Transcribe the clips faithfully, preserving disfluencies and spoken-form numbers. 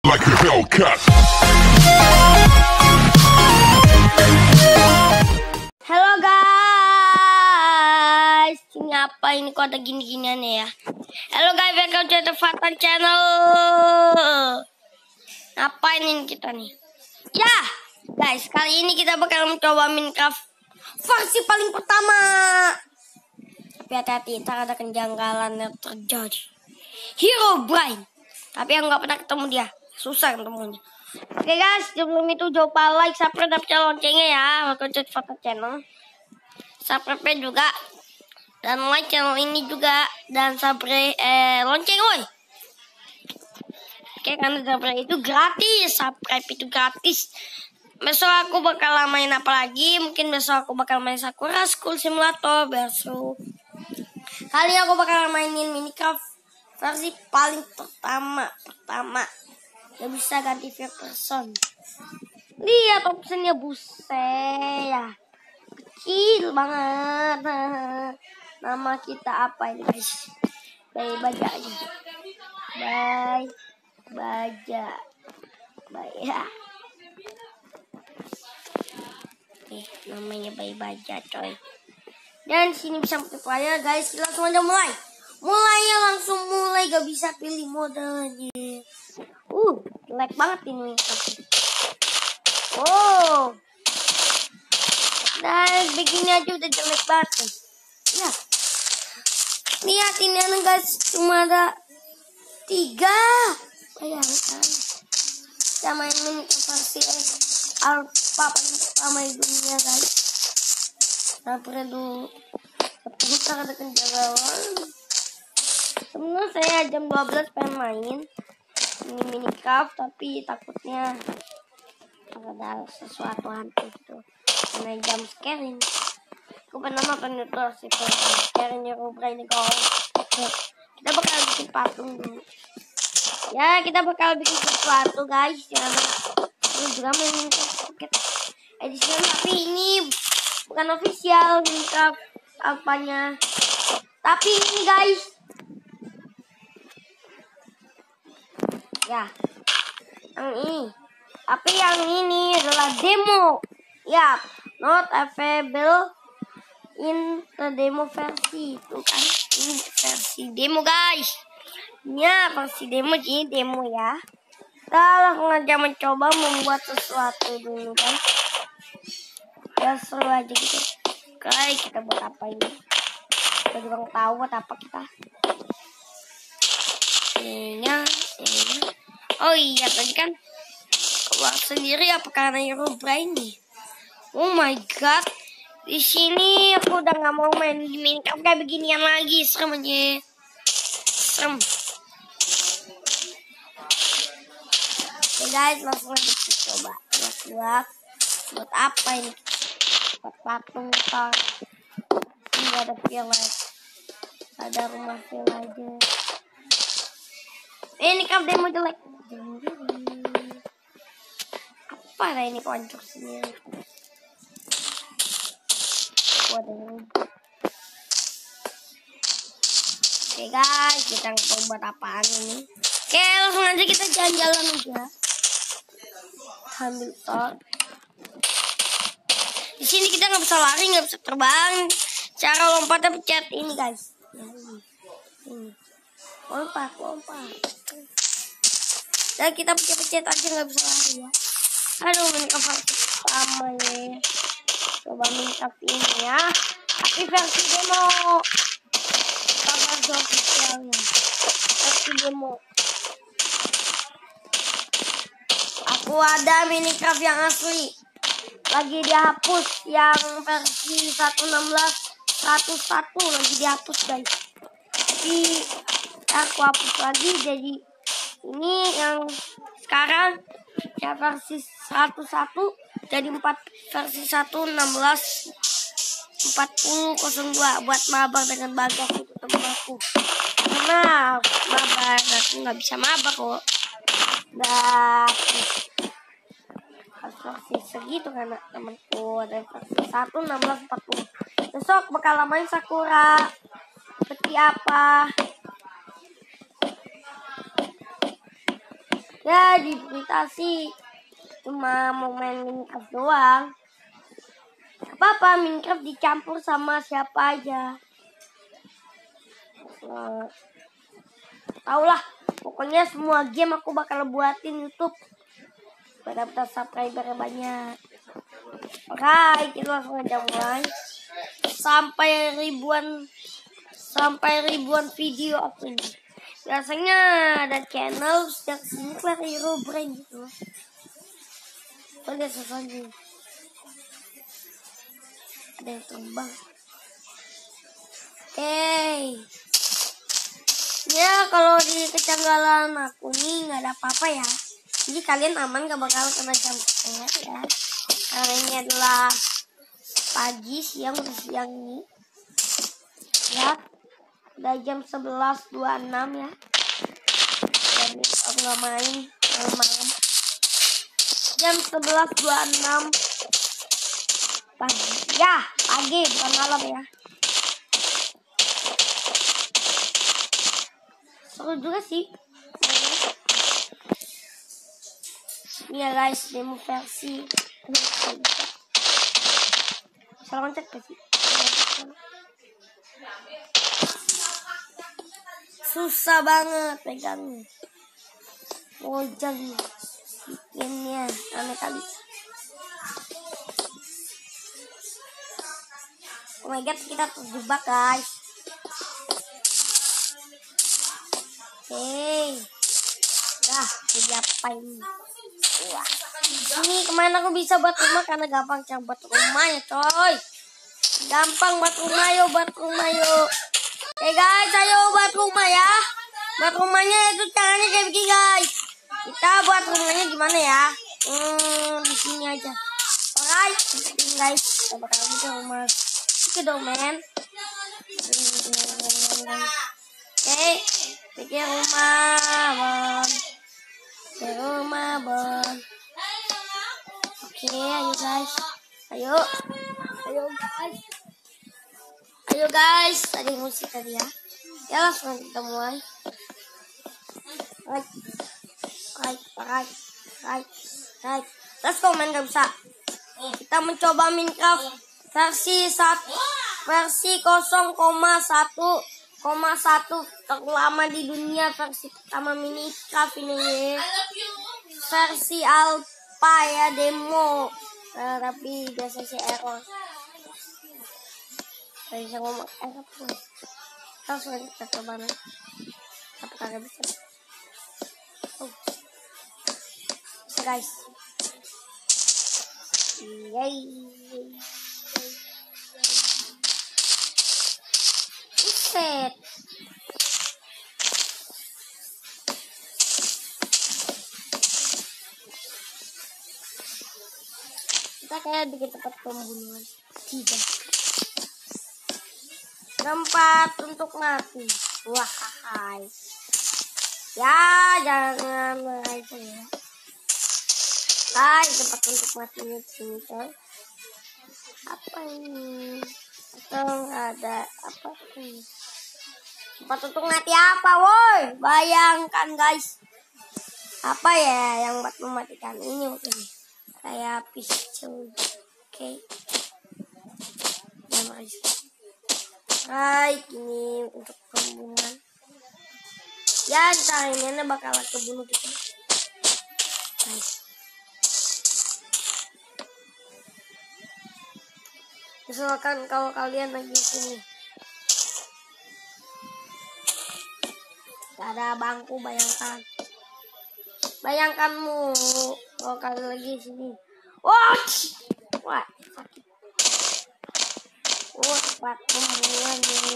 like a Hellcat. Halo guys, ini apa ini kok ada gini-giniannya ya? Halo guys, welcome to the Fatan Channel. Ngapain ini kita nih? Ya, guys, kali ini kita bakal mencoba Minecraft versi paling pertama. Tapi hati-hati, ntar ada kenjanggalan yang terjadi. Herobrine, tapi yang nggak pernah ketemu dia, susah ketemunya. Oke guys, sebelum itu jangan lupa like, subscribe, dan nyalain loncengnya ya. Welcome to Fatan Channel. Subscribe juga dan like channel ini juga dan subscribe eh, lonceng woi. Oke, karena subscribe itu gratis, subscribe itu gratis. Besok aku bakal main apa lagi? Mungkin besok aku bakal main Sakura School Simulator. Besok kali aku bakal mainin Minecraft versi paling pertama pertama. Gak bisa ganti first person. Lihat optionnya, buset ya, kecil banget. Nama kita apa ini guys? Bayi baja aja. Bayi baja. Bayi ya. Oke, namanya bayi baja coy. Dan sini bisa multiplayer guys. Kita langsung aja mulai. Mulainya langsung mulai, gak bisa pilih modenya. Uh, jelek banget ini. Oh, dan begini aja udah jelek banget. Ya, lihat ini anak guys, cuma ada tiga. Bayangkan, kita main Minecraft versi alpha paling pertama di dunia guys. Sampai dulu, kita ada kenjalanan. Sebenarnya saya jam dua belas pengen main ini Minecraft, tapi takutnya ada sesuatu hantu gitu. Karena jam scare ini. Aku pernah nonton itu sih, jam scare ini Herobrine ini kau. Kita bakal bikin patung dulu. Ya, kita bakal bikin sesuatu guys. Ya, ini juga main Minecraft edition, tapi ini bukan official Minecraft apanya. Tapi ini guys, ya, yang ini. Tapi yang ini adalah demo. Ya, not available in the demo versi. Itu kan, ini versi demo guys. Ya, versi demo, jadi demo ya. Kita langsung aja mencoba membuat sesuatu dulu kan. Ya, seru aja gitu. Oke, kita buat apa ini? Kita juga tahu buat apa kita. Ininya, ininya. Oh iya, tadi kan keluar sendiri apa karena Herobrine nih? Oh my god, di sini aku udah nggak mau main di Minecraft kayak beginian lagi, serem aja, serem. Oke guys, langsung aja kita coba buat buat apa ini? Buat patung tar. Ini ada village, ada rumah villager. Ini kan demo jelek. Apa lah ini konstruksinya? Waduh. Oke guys, kita nggak tahu buat apaan ini. Oke, langsung aja kita jalan-jalan aja. Ambil tol. Di sini kita nggak bisa lari, nggak bisa terbang. Cara lompatnya pencet ini guys. Ini. Ini. Lompat, lompat. Dan kita pencet-pencet aja, nggak bisa lari ya. Aduh, Minecraft pertama ya. Coba Minecraft ini ya. Tapi versi demo. Kita versi officialnya. Versi demo. Aku ada Minecraft yang asli. Lagi dihapus yang versi seratus enam belas seratus satu lagi dihapus guys. Tapi aku hapus lagi jadi ini yang sekarang ya versi seratus satu jadi empat versi seratus enam belas empat puluh nol dua buat mabar dengan Bagas itu temen aku. Karena mabar aku nggak bisa mabar kok. Dah harus versi segitu karena temanku ada versi seratus enam belas empat puluh. Besok bakal main Sakura seperti apa. Ya di berita sih cuma mau main Minecraft doang. Apa-apa Minecraft dicampur sama siapa aja. Nah, tau lah, pokoknya semua game aku bakal buatin YouTube pada dapat subscriber banyak. Oke, kita langsung aja mulai. Sampai ribuan sampai ribuan video aku ini. Biasanya ada channel yang sini keluar hero brain gitu. Oh, lihat sesuatu. Ada yang terbang. Oke. Ya kalau di kecanggalan aku nih nggak ada apa-apa ya. Jadi kalian aman, gak bakal kena jumpscare ya. Karena ini adalah pagi, siang, siang ini. Ya, udah jam sebelas dua puluh enam ya. Jadi aku nggak main malam-malam. Jam sebelas dua puluh enam pagi. Ya, pagi bukan malam ya. Seru juga sih. Ini ya guys, demo versi. Bisa loncat gak sih? Susah banget pegangnya. Mojang bikinnya aneh kali. Oh my god, kita terjebak guys. Oke, dah diapain? Wah, ini kemana aku bisa buat rumah karena gampang cara buat rumah ya coy. Gampang buat rumah yuk, buat rumah yuk. Oke guys, ayo buat rumah ya. Buat rumahnya itu caranya kayak begini guys. Kita buat rumahnya gimana ya? Hmm, di sini aja. Alright, ini guys, kita bakal bikin rumah. Oke dong men. Oke, bikin rumah bon. Bikin rumah bon. Oke, ayo guys. Ayo. Ayo guys. Ayo guys, tadi musik tadi ya. Ya langsung kita mulai. Right, right, right, right, right. Let's go main, gak bisa. Kita mencoba Minecraft versi satu, versi nol koma satu koma satu terlama di dunia, versi pertama Minecraft ini. Versi alpha ya, demo. Nah, tapi biasa sih error. Gak bisa ngomong error pun. Langsung kita coba nih. Apakah gak bisa? Oh. Bisa guys. Yeay. Set. Kita kayak bikin tempat pembunuhan. Tidak. Tempat untuk mati. Wah, hai. Ya, jangan itu ya. Hai, tempat untuk matinya sini coy. Apa ini? Atau ada apa ini? Tempat untuk mati apa, woi? Bayangkan guys. Apa ya yang buat mematikan ini mungkin? Kayak pisau. Oke. Okay. Ya, guys. Hai, ini untuk pembunuhan. Ya, ntar ini bakal kebunuh gitu. Guys. Misalkan kalau kalian lagi sini, gak ada bangku, bayangkan. Bayangkanmu kalau kalian lagi sini. Wah, wah, sakit. Wah, tempat pembunuhan ini.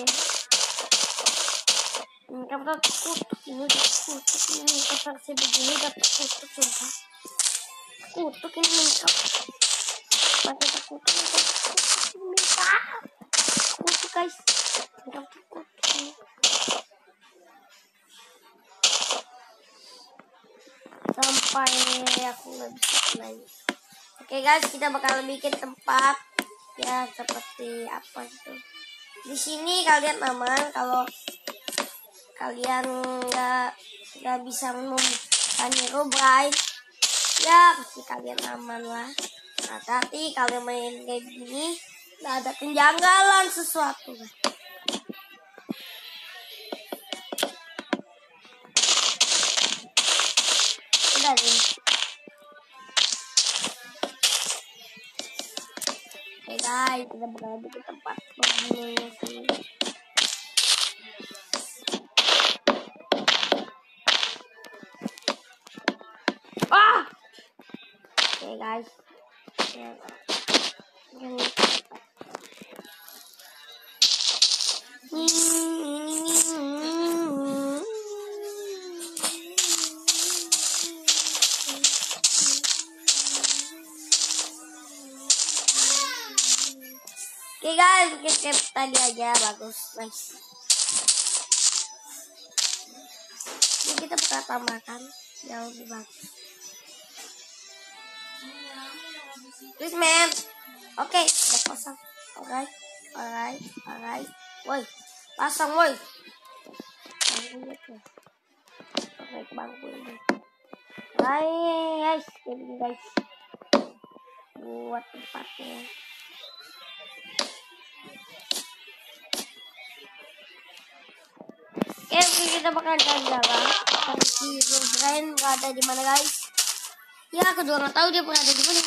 Ini kan kutuk ini, kutuk ini, versi begini dapat kutuk sumpah. Kutuk ini minta. Pakai kutuk ini, kutuk ini minta. Kutuk guys, minta kutuk ini. Sampai aku nggak bisa lagi. Oke guys, kita bakal bikin tempat ya seperti apa itu. Di sini kalian aman kalau kalian nggak nggak bisa mem bukan Herobrine, ya pasti kalian aman lah. Hati-hati kalian main kayak gini, nggak ada kejanggalan sesuatu. Udah nih. Oke guys, kita berada di tempat pembunuhnya sini. Ah! Oke guys. Ya. Ini. Oke guys, skip tadi aja, bagus, nice. Ini kita buka tambahkan jauh lebih bagus. Please man, oke, okay, udah pasang. Alright, alright, alright. Woi, pasang woi. Bangku gitu. Oke, ke bangku ini. Guys, jadi guys, buat tempatnya. Oke, kita bakal jalan-jalan. Tapi si Herobrine berada di mana guys? Ya, aku juga nggak tahu dia berada di mana.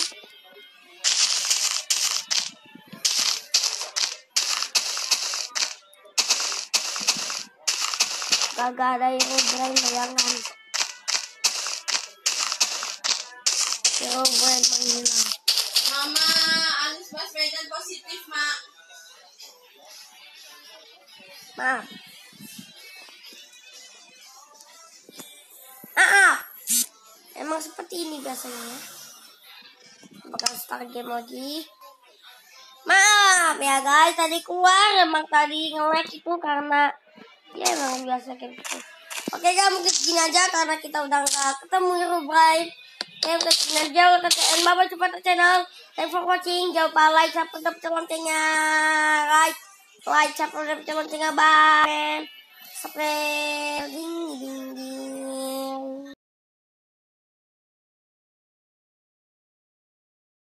Gak ada Herobrine bayangan. Herobrine menghilang. Mama, Anies Baswedan positif, Mak. Maaf. Ah, emang seperti ini biasanya. Bakal start game lagi. Maaf ya guys, tadi keluar emang tadi nge-lag itu karena ya emang biasa kayak gitu. Oke guys, mungkin segini aja karena kita udah gak ketemu Herobrine. Ya udah segini aja, udah T N. Bye-bye, cepat ke channel. Thanks for watching. Jangan lupa like, subscribe, dapet loncengnya. Like, like, subscribe, dapet loncengnya. Bye. Subscribe, ding ding ding.